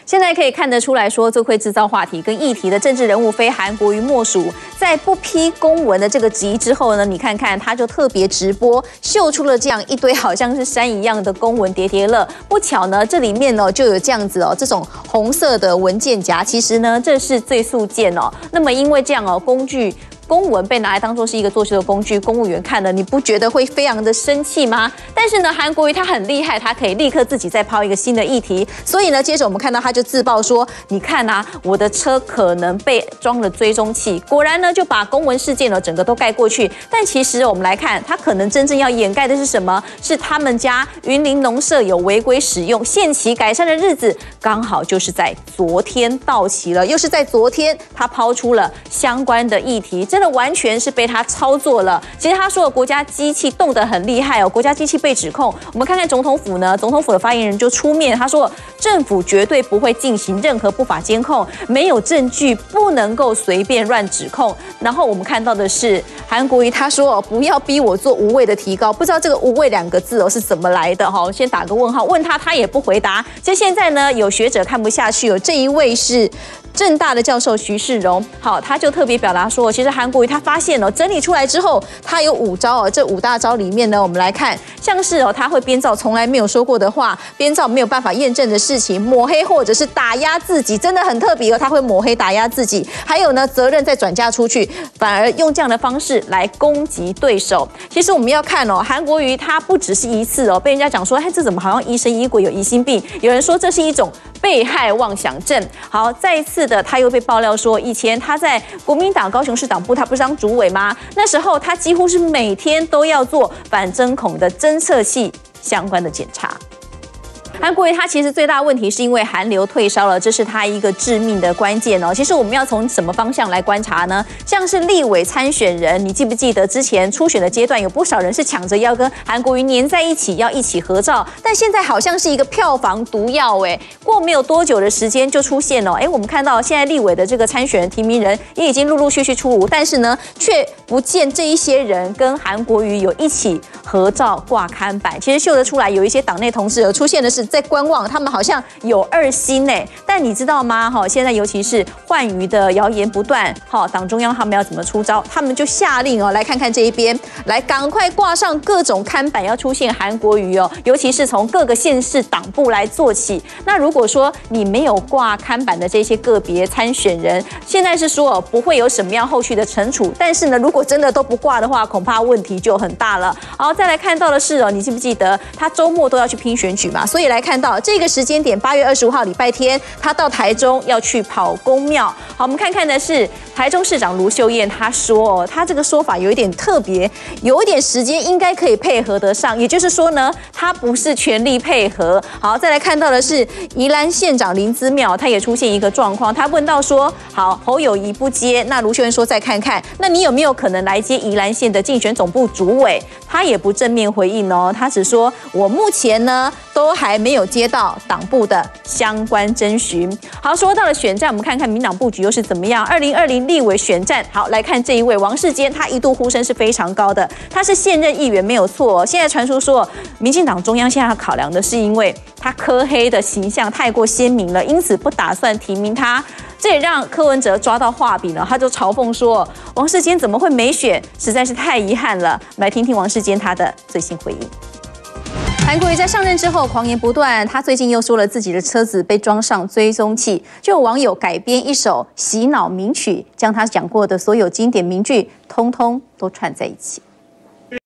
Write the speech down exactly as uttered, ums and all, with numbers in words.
现在可以看得出来说，最会制造话题跟议题的政治人物非韩国瑜莫属。在不批公文的这个质疑之后呢，你看看他就特别直播，秀出了这样一堆好像是山一样的公文叠叠乐。不巧呢，这里面呢就有这样子哦，这种红色的文件夹，其实呢这是最速件哦。那么因为这样哦，工具。公文被拿来当作是一个作秀的工具，公务员看了，你不觉得会非常的生气吗？但是呢，韩国瑜他很厉害，他可以立刻自己再抛一个新的议题。所以呢，接着我们看到他就自曝说：“你看啊，我的车可能被装了追踪器。”果然呢，就把公文事件呢整个都盖过去。但其实我们来看，他可能真正要掩盖的是什么？是他们家云林农舍有违规使用，限期改善的日子刚好就是在昨天到期了，又是在昨天他抛出了相关的议题。真的完全是被他操作了。其实他说的国家机器动得很厉害哦，国家机器被指控。我们看看总统府呢，总统府的发言人就出面，他说政府绝对不会进行任何不法监控，没有证据不能够随便乱指控。然后我们看到的是韩国瑜他说哦，不要逼我做无谓的提高，不知道这个无谓两个字哦是怎么来的哈？先打个问号，问他他也不回答。其实现在呢，有学者看不下去哦，这一位是政大的教授徐世荣，好，他就特别表达说，其实韩国瑜他发现哦，整理出来之后，他有五招哦，这五大招里面呢，我们来看，像是哦，他会编造从来没有说过的话，编造没有办法验证的事情，抹黑或者是打压自己，真的很特别哦，他会抹黑打压自己，还有呢，责任再转嫁出去，反而用这样的方式来攻击对手。其实我们要看哦，韩国瑜他不只是一次哦，被人家讲说，哎，这怎么好像疑神疑鬼，有疑心病？有人说这是一种被害妄想症。好，再一次的，他又被爆料说，以前他在国民党高雄市党部，他不是当主委吗？那时候他几乎是每天都要做反针孔的侦测器相关的检查。韩国瑜他其实最大问题是因为韩流退烧了，这是他一个致命的关键哦。其实我们要从什么方向来观察呢？像是立委参选人，你记不记得之前初选的阶段，有不少人是抢着要跟韩国瑜黏在一起，要一起合照，但现在好像是一个票房毒药哎。过没有多久的时间就出现了，哎，我们看到现在立委的这个参选人提名人也已经陆陆续续出炉，但是呢，却不见这一些人跟韩国瑜有一起合照挂看板。其实秀得出来，有一些党内同事有出现的是在观望，他们好像有二心哎，但你知道吗？哈，现在尤其是换瑜的谣言不断，哈，党中央他们要怎么出招？他们就下令哦，来看看这一边，来赶快挂上各种看板，要出现韩国瑜哦，尤其是从各个县市党部来做起。那如果说你没有挂看板的这些个别参选人，现在是说哦，不会有什么样后续的惩处，但是呢，如果真的都不挂的话，恐怕问题就很大了。好，再来看到的是哦，你记不记得他周末都要去拼选举嘛？所以来看到这个时间点，八月二十五号礼拜天，他到台中要去跑公庙。好，我们看看的是台中市长卢秀燕，他说哦，他这个说法有一点特别，有一点时间应该可以配合得上，也就是说呢，他不是全力配合。好，再来看到的是宜兰县长林姿妙，他也出现一个状况，他问到说，好，侯友宜不接，那卢秀燕说再看看，那你有没有可能来接宜兰县的竞选总部主委？他也不正面回应哦，他只说我目前呢都还没有接到党部的相关征询。好，说到了选战，我们看看民党布局又是怎么样。二零二零立委选战，好，来看这一位王世坚，他一度呼声是非常高的，他是现任议员没有错哦。现在传出说，民进党中央现在考量的是因为他柯黑的形象太过鲜明了，因此不打算提名他。这也让柯文哲抓到画笔了，他就嘲讽说：“王世坚怎么会没选？实在是太遗憾了。”我们来听听王世坚他的最新回应。韩国瑜在上任之后狂言不断，他最近又说了自己的车子被装上追踪器，就有网友改编一首洗脑名曲，将他讲过的所有经典名句通通都串在一起。